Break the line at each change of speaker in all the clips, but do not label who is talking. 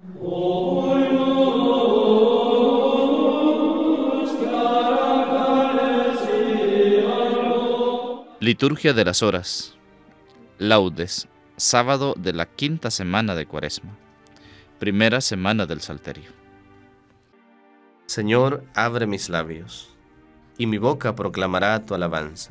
Liturgia de las Horas. Laudes, sábado de la quinta semana de Cuaresma. Primera semana del Salterio.
Señor, abre mis labios, y mi boca proclamará tu alabanza.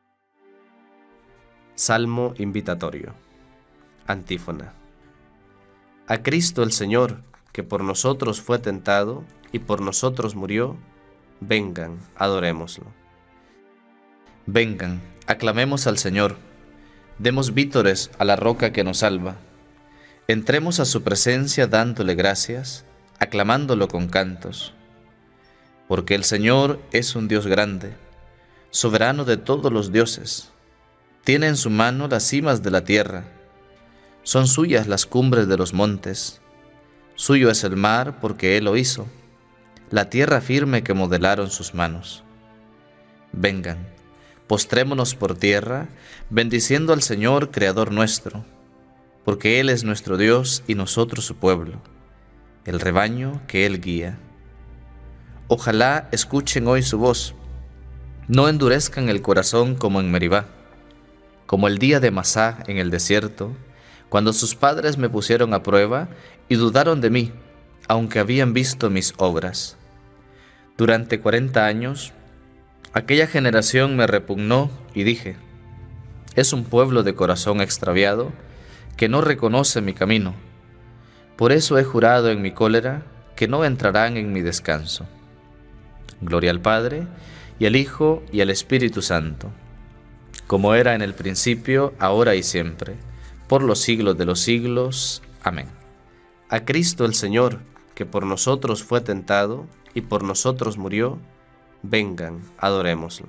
Salmo invitatorio. Antífona. A Cristo el Señor, que por nosotros fue tentado y por nosotros murió, vengan, adorémoslo.
Vengan, aclamemos al Señor, demos vítores a la roca que nos salva. Entremos a su presencia dándole gracias, aclamándolo con cantos. Porque el Señor es un Dios grande, soberano de todos los dioses. Tiene en su mano las cimas de la tierra, son suyas las cumbres de los montes. Suyo es el mar porque Él lo hizo, la tierra firme que modelaron sus manos. Vengan, postrémonos por tierra, bendiciendo al Señor, Creador nuestro, porque Él es nuestro Dios y nosotros su pueblo, el rebaño que Él guía. Ojalá escuchen hoy su voz, no endurezcan el corazón como en Meribá, como el día de Masá en el desierto, cuando sus padres me pusieron a prueba y dudaron de mí, aunque habían visto mis obras. Durante 40 años, aquella generación me repugnó y dije, es un pueblo de corazón extraviado que no reconoce mi camino. Por eso he jurado en mi cólera que no entrarán en mi descanso. Gloria al Padre, y al Hijo, y al Espíritu Santo, como era en el principio, ahora y siempre, por los siglos de los siglos. Amén.
A Cristo el Señor, que por nosotros fue tentado y por nosotros murió, vengan, adorémoslo.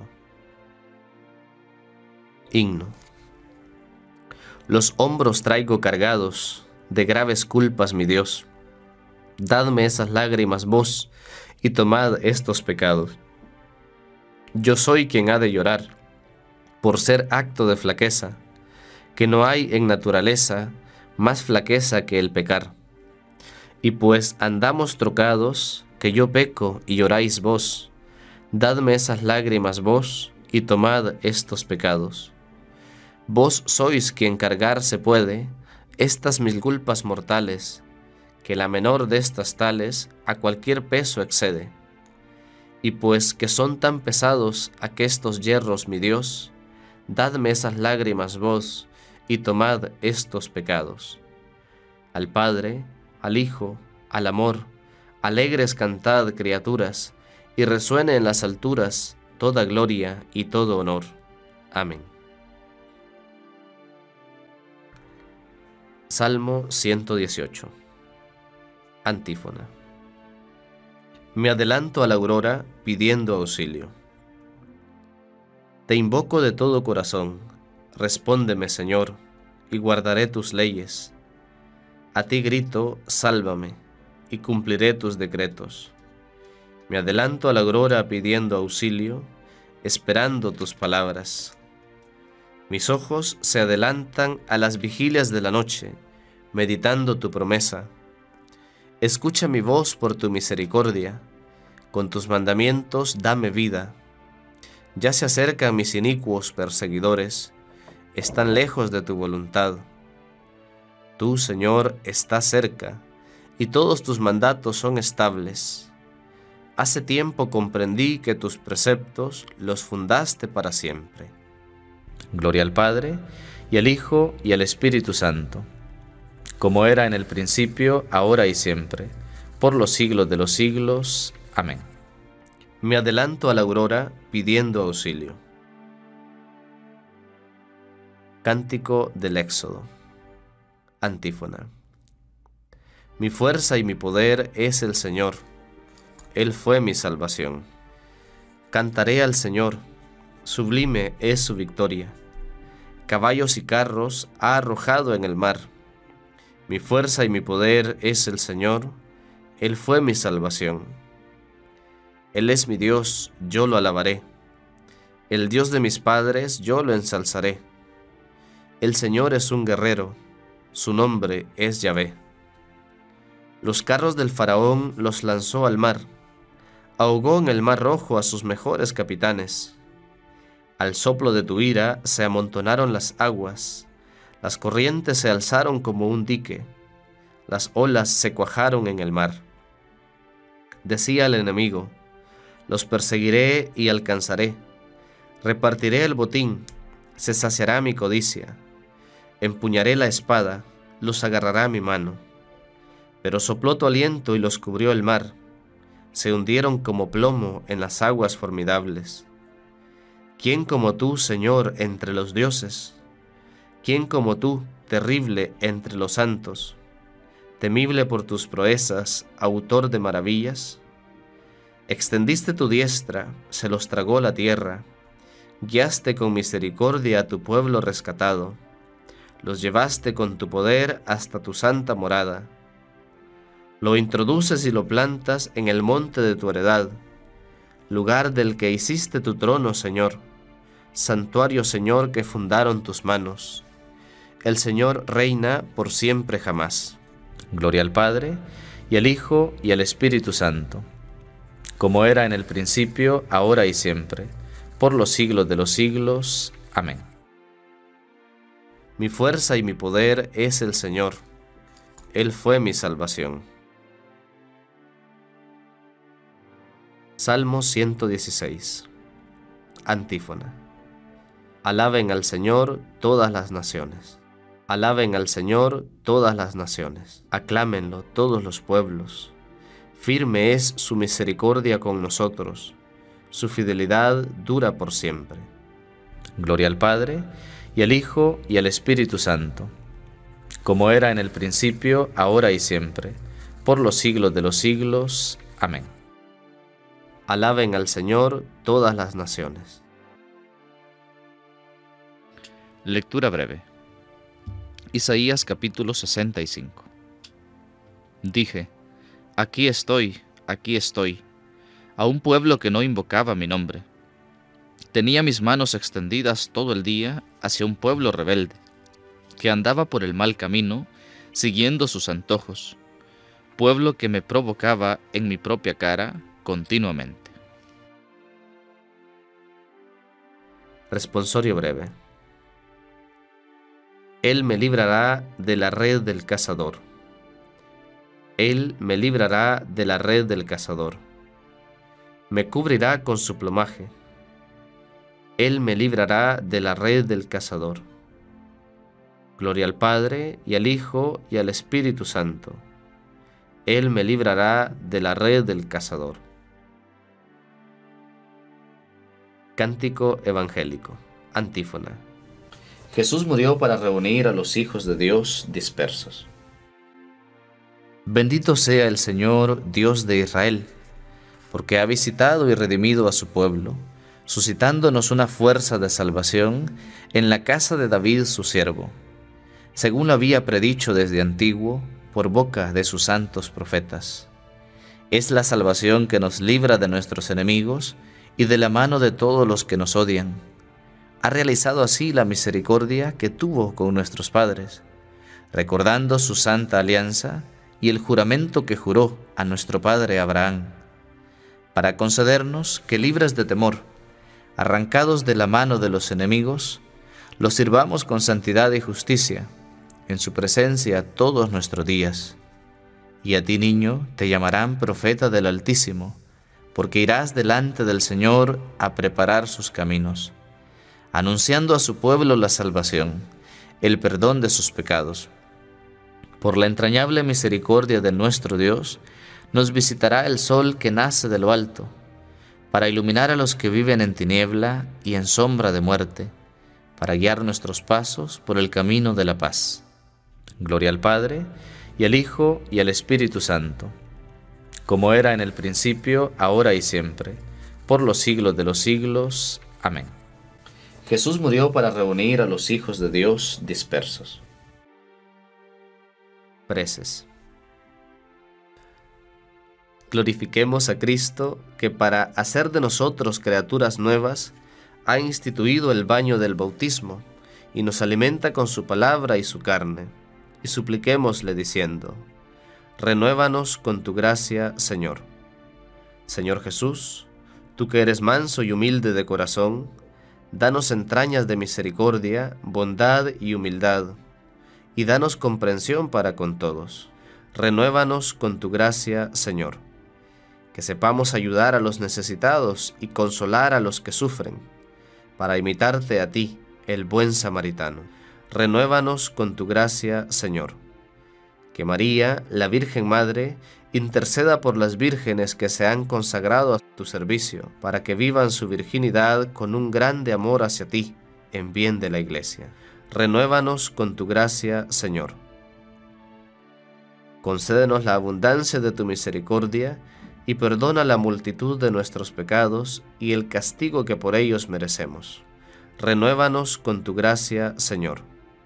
Himno. Los hombros traigo cargados de graves culpas, mi Dios. Dadme esas lágrimas vos, y tomad estos pecados. Yo soy quien ha de llorar, por ser acto de flaqueza, que no hay en naturaleza más flaqueza que el pecar. Y pues andamos trocados, que yo peco y lloráis vos, dadme esas lágrimas vos, y tomad estos pecados. Vos sois quien cargar se puede estas mis culpas mortales, que la menor de estas tales a cualquier peso excede. Y pues que son tan pesados aquestos hierros, mi Dios, dadme esas lágrimas vos, y tomad estos pecados. Al Padre, al Hijo, al amor, alegres cantad, criaturas, y resuene en las alturas toda gloria y todo honor. Amén. Salmo 118. Antífona. Me adelanto a la aurora pidiendo auxilio. Te invoco de todo corazón, respóndeme, Señor, y guardaré tus leyes. A ti grito, sálvame, y cumpliré tus decretos. Me adelanto a la aurora pidiendo auxilio, esperando tus palabras. Mis ojos se adelantan a las vigilias de la noche, meditando tu promesa. Escucha mi voz por tu misericordia, con tus mandamientos dame vida. Ya se acercan mis inicuos perseguidores, están lejos de tu voluntad. Tú, Señor, estás cerca, y todos tus mandatos son estables. Hace tiempo comprendí que tus preceptos los fundaste para siempre.
Gloria al Padre, y al Hijo, y al Espíritu Santo, como era en el principio, ahora y siempre, por los siglos de los siglos. Amén.
Me adelanto a la aurora pidiendo auxilio. Cántico del Éxodo. Antífona. Mi fuerza y mi poder es el Señor, Él fue mi salvación. Cantaré al Señor, sublime es su victoria. Caballos y carros ha arrojado en el mar. Mi fuerza y mi poder es el Señor, Él fue mi salvación. Él es mi Dios, yo lo alabaré. El Dios de mis padres, yo lo ensalzaré. El Señor es un guerrero, su nombre es Yahvé. Los carros del faraón los lanzó al mar, ahogó en el mar Rojo a sus mejores capitanes. Al soplo de tu ira se amontonaron las aguas, las corrientes se alzaron como un dique, las olas se cuajaron en el mar. Decía el enemigo: los perseguiré y alcanzaré, repartiré el botín, se saciará mi codicia, empuñaré la espada, los agarrará mi mano. Pero sopló tu aliento y los cubrió el mar, se hundieron como plomo en las aguas formidables. ¿Quién como tú, Señor, entre los dioses? ¿Quién como tú, terrible entre los santos? Temible por tus proezas, autor de maravillas. Extendiste tu diestra, se los tragó la tierra. Guiaste con misericordia a tu pueblo rescatado. Los llevaste con tu poder hasta tu santa morada. Lo introduces y lo plantas en el monte de tu heredad, lugar del que hiciste tu trono, Señor, santuario, Señor, que fundaron tus manos. El Señor reina por siempre jamás.
Gloria al Padre, y al Hijo, y al Espíritu Santo, como era en el principio, ahora y siempre, por los siglos de los siglos. Amén.
Mi fuerza y mi poder es el Señor. Él fue mi salvación. Salmo 116. Antífona. Alaben al Señor todas las naciones. Alaben al Señor todas las naciones. Aclámenlo todos los pueblos. Firme es su misericordia con nosotros. Su fidelidad dura por siempre.
Gloria al Padre, y al Hijo, y al Espíritu Santo, como era en el principio, ahora y siempre, por los siglos de los siglos. Amén.
Alaben al Señor todas las naciones.
Lectura breve. Isaías capítulo 65. Dije: aquí estoy, a un pueblo que no invocaba mi nombre. Tenía mis manos extendidas todo el día hacia un pueblo rebelde, que andaba por el mal camino, siguiendo sus antojos, pueblo que me provocaba en mi propia cara continuamente.
Responsorio breve. Él me librará de la red del cazador. Él me librará de la red del cazador. Me cubrirá con su plumaje. Él me librará de la red del cazador. Gloria al Padre, y al Hijo, y al Espíritu Santo. Él me librará de la red del cazador. Cántico evangélico. Antífona.
Jesús murió para reunir a los hijos de Dios dispersos. Bendito sea el Señor, Dios de Israel, porque ha visitado y redimido a su pueblo, suscitándonos una fuerza de salvación en la casa de David su siervo, según lo había predicho desde antiguo por boca de sus santos profetas. Es la salvación que nos libra de nuestros enemigos y de la mano de todos los que nos odian. Ha realizado así la misericordia que tuvo con nuestros padres, recordando su santa alianza y el juramento que juró a nuestro padre Abraham, para concedernos que, libres de temor, arrancados de la mano de los enemigos, los sirvamos con santidad y justicia en su presencia todos nuestros días. Y a ti, niño, te llamarán profeta del Altísimo, porque irás delante del Señor a preparar sus caminos, anunciando a su pueblo la salvación, el perdón de sus pecados. Por la entrañable misericordia de nuestro Dios, nos visitará el sol que nace de lo alto, para iluminar a los que viven en tiniebla y en sombra de muerte, para guiar nuestros pasos por el camino de la paz. Gloria al Padre, y al Hijo, y al Espíritu Santo, como era en el principio, ahora y siempre, por los siglos de los siglos. Amén. Jesús murió para reunir a los hijos de Dios dispersos.
Preces. Glorifiquemos a Cristo, que para hacer de nosotros criaturas nuevas, ha instituido el baño del bautismo, y nos alimenta con su palabra y su carne. Y supliquémosle diciendo: renuévanos con tu gracia, Señor. Señor Jesús, tú que eres manso y humilde de corazón, danos entrañas de misericordia, bondad y humildad, y danos comprensión para con todos. Renuévanos con tu gracia, Señor. Que sepamos ayudar a los necesitados y consolar a los que sufren, para imitarte a ti, el buen samaritano. Renuévanos con tu gracia, Señor. Que María, la Virgen Madre, interceda por las vírgenes que se han consagrado a tu servicio, para que vivan su virginidad con un grande amor hacia ti, en bien de la Iglesia. Renuévanos con tu gracia, Señor. Concédenos la abundancia de tu misericordia, y perdona la multitud de nuestros pecados y el castigo que por ellos merecemos. Renuévanos con tu gracia, Señor.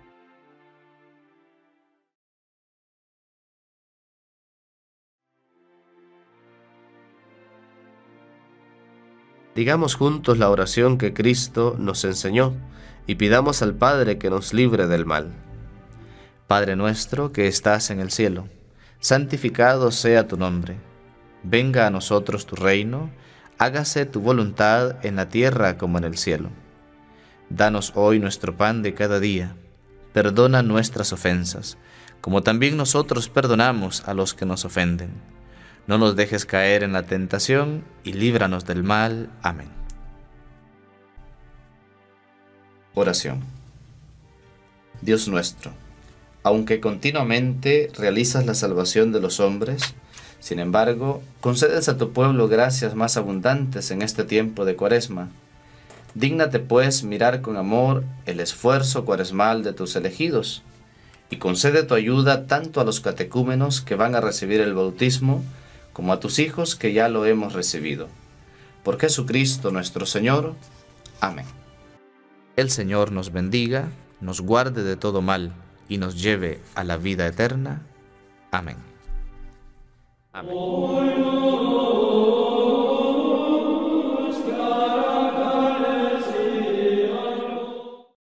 Digamos juntos la oración que Cristo nos enseñó y pidamos al Padre que nos libre del mal.
Padre nuestro que estás en el cielo, santificado sea tu nombre. Venga a nosotros tu reino, hágase tu voluntad en la tierra como en el cielo. Danos hoy nuestro pan de cada día. Perdona nuestras ofensas, como también nosotros perdonamos a los que nos ofenden. No nos dejes caer en la tentación y líbranos del mal. Amén. Oración. Dios nuestro, aunque continuamente realizas la salvación de los hombres, sin embargo, concedes a tu pueblo gracias más abundantes en este tiempo de Cuaresma. Dígnate, pues, mirar con amor el esfuerzo cuaresmal de tus elegidos, y concede tu ayuda tanto a los catecúmenos que van a recibir el bautismo, como a tus hijos que ya lo hemos recibido. Por Jesucristo nuestro Señor. Amén. El Señor nos bendiga, nos guarde de todo mal, y nos lleve a la vida eterna. Amén. Amén.